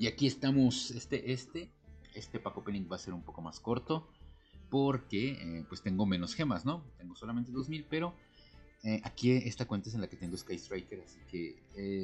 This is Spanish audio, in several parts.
Y aquí estamos, este pack opening va a ser un poco más corto porque pues tengo menos gemas, ¿no? Tengo solamente 2000, pero aquí esta cuenta es en la que tengo Sky Striker, así que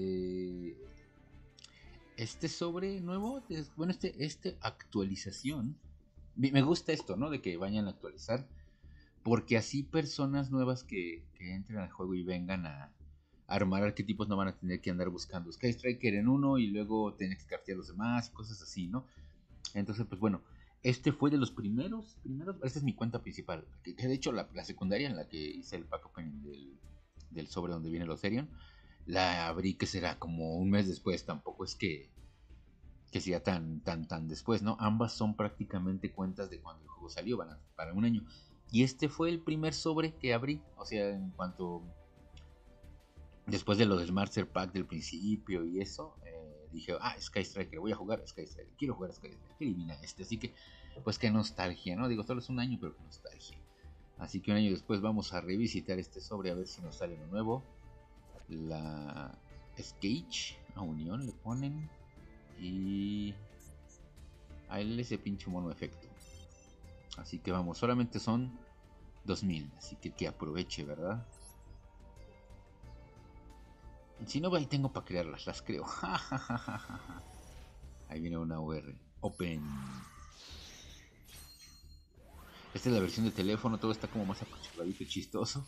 este sobre nuevo, bueno, este actualización, me gusta esto, ¿no? De que vayan a actualizar, porque así personas nuevas que entren al juego y vengan a armar arquetipos no van a tener que andar buscando Sky Striker en uno y luego tener que cartear los demás y cosas así, ¿no? Entonces, pues bueno, este fue de los primeros, esta es mi cuenta principal, que de hecho la secundaria en la que hice el pack opening del sobre donde viene los Therion, la abrí que será como un mes después, tampoco es que sea tan después, ¿no? Ambas son prácticamente cuentas de cuando el juego salió, van para un año. Y este fue el primer sobre que abrí, o sea, en cuanto después de lo del Master Pack del principio y eso, dije, Sky Striker, voy a jugar Sky Striker, quiero jugar Sky Striker, que elimina este, así que, pues qué nostalgia, ¿no? Digo, solo es un año, pero qué nostalgia. Así que un año después vamos a revisitar este sobre a ver si nos sale uno nuevo. La Skage a Unión le ponen y a él ese pinche mono efecto. Así que vamos, solamente son 2000, así que aproveche, ¿verdad? Si no, ahí tengo para crearlas, las creo. Ahí viene una UR. Open. Esta es la versión de teléfono, todo está como más acuchilladito y chistoso.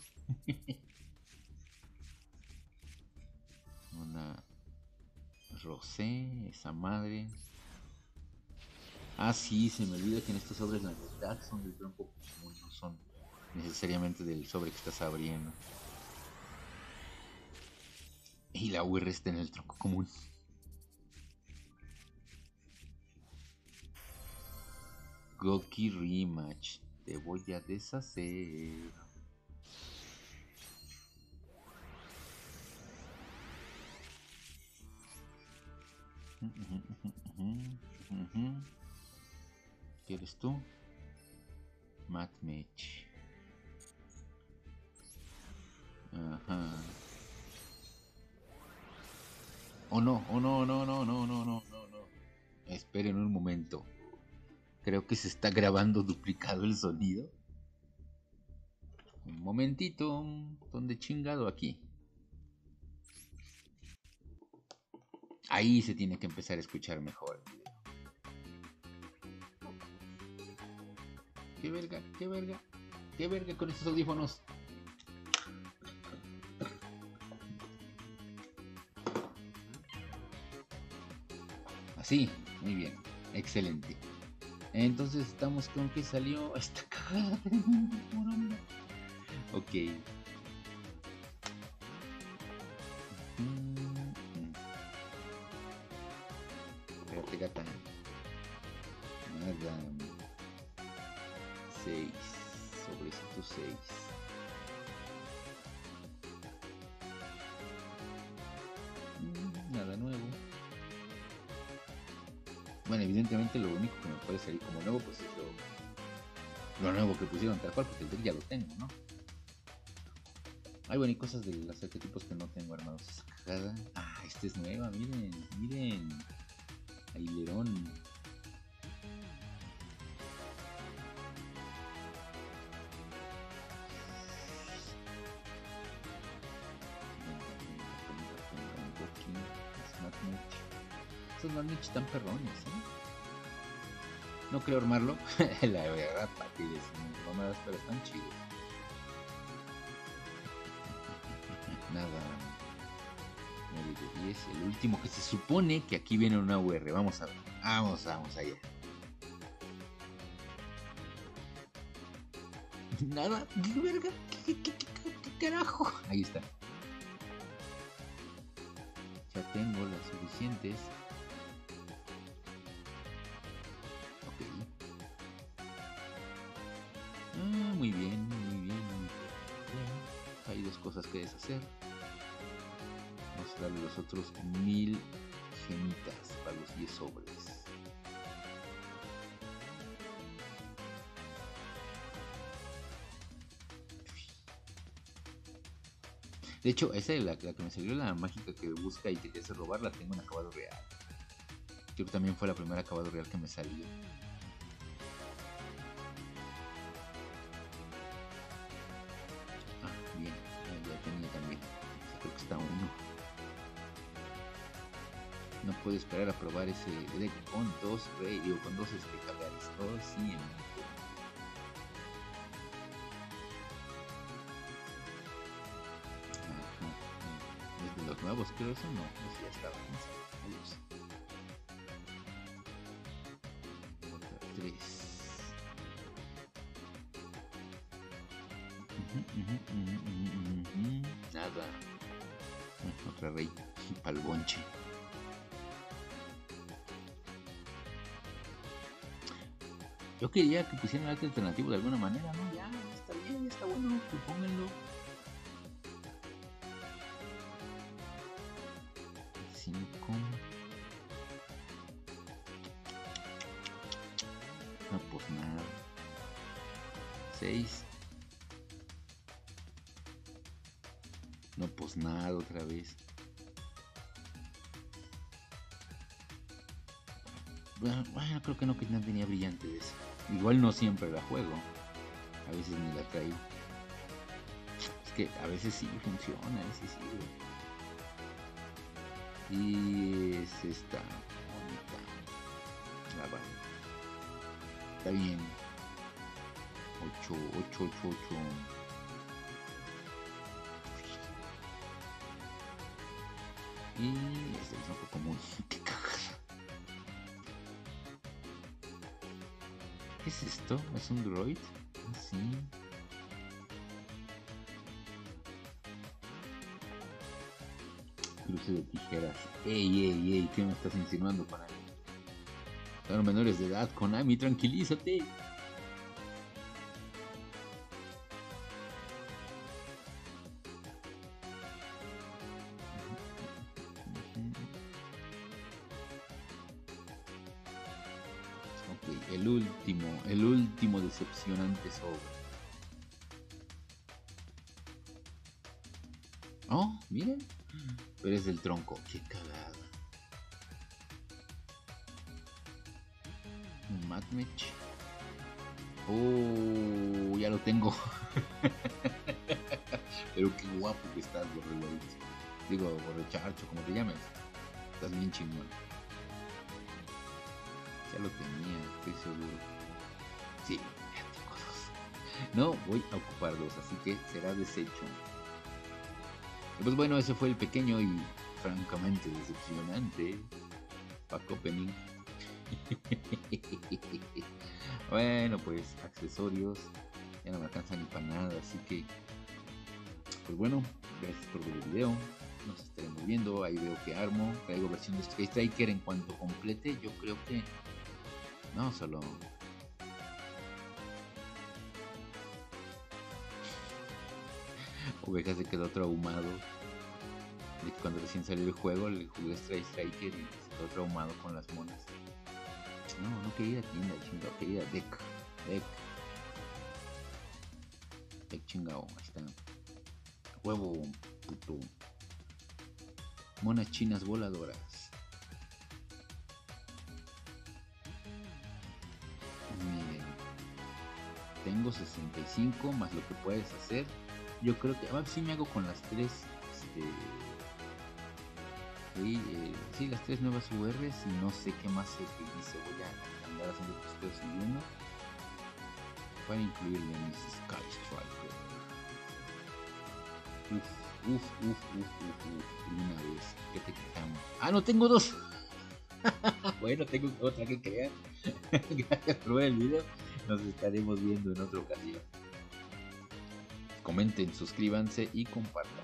Una Rosé, esa madre. Sí, se me olvida que en estos sobres la mitad son del tronco común, no son necesariamente del sobre que estás abriendo. Y la UR está en el tronco común. Goki Rematch. Te voy a deshacer. ¿Quieres tú? Match. Ajá. Oh no, oh no, no, no, no, no, no, no, no. Esperen un momento. Creo que se está grabando duplicado el sonido. Un momentito. ¿Dónde chingado aquí? Ahí se tiene que empezar a escuchar mejor el video. Qué verga, qué verga. Qué verga con estos audífonos. Así, muy bien. Excelente. Entonces estamos con que salió esta cagada. Ok. Espérate, gata. Nada. 6. Sobrecito 6. Nada nuevo. Bueno, evidentemente lo único que me puede salir como nuevo pues es lo nuevo que pusieron tal cual, porque el deck ya lo tengo, ¿no? Ay, bueno, y cosas de los arquetipos que no tengo armados. Esa cagada. Esta es nueva, miren, miren. Ailerón. Estos Match están perrones, ¿eh? No creo armarlo, la verdad, para que decimos mamadas, pero están chidos. Nada. 9 de 10. El último que se supone que aquí viene una UR. Vamos a ver. Vamos allá. Nada. ¿Qué verga? ¿Qué carajo? Ahí está. Ya tengo las suficientes. Ok. Muy bien, muy bien, muy bien. Hay dos cosas que deshacer. Vamos a darle los otros 1000 gemitas para los 10 sobres. De hecho, esa es la que me salió, la mágica que busca y que te hace robar, la tengo en acabado real. Creo que también fue la primera acabado real que me salió. Ah, bien, ya tenía también. Creo que está uno. No puedo esperar a probar ese deck con dos rey, con dos Cagaris. Oh, sí, ¿es de los nuevos? Creo eso no. No sé, ya estaba. Otra 3. Nada. Otra rey. Palbonche. Yo quería que pusieran arte alternativo de alguna manera, ¿no? Ya está bien, ya está bueno, pues pónganlo. 5. No, pues nada. 6. No, pues nada, otra vez. Bueno, creo que no tenía brillante de eso. Igual no siempre la juego. A veces ni la traigo. Es que a veces sí funciona, a veces sí. Y es esta bonita. La vale. Está bien. 8. Y este es un poco común. Qué cagada. ¿Qué es esto? ¿Es un droid? Sí. Cruce de tijeras. Ey, ¿qué me estás insinuando, Konami? Son menores de edad, Konami, tranquilízate. Ok, el último decepcionante sobre. Oh, miren. Pero es del tronco. Qué cagada. Un match. Oh, ya lo tengo. Pero qué guapo que estás, Borrelot. Digo, Borrecharcho, como te llames. Estás bien chingón. Ya lo tenía, estoy seguro. Sí, ya tengo 2. No voy a ocupar 2, así que será desecho. Pues bueno, ese fue el pequeño y francamente decepcionante pack opening. Bueno, pues accesorios ya no me alcanzan ni para nada, así que pues bueno, gracias por ver el video. Nos estaremos viendo. Ahí veo que armo. Traigo versión de Street Striker en cuanto complete. Yo creo que no, solo Oveja se quedó traumado de que cuando recién salió el juego le jugué Street Striker y se quedó traumado con las monas. No quería ir a tienda, chingado, quería ir a Deck chingado, ahí está. Huevo, puto. Monas chinas voladoras. Miren, tengo 65 más lo que puedes hacer. Yo creo que a ver si me hago con las 3 sí, las 3 nuevas URs y no sé qué más se dice. Voy a andar haciendo lo que estoy siguiendo para incluirle en mis Sky Striker. Una vez que te quitamos. Ah, no tengo 2. Bueno, tengo otra que crear. Gracias por ver el video. Nos estaremos viendo en otra ocasión. Comenten, suscríbanse y compartan.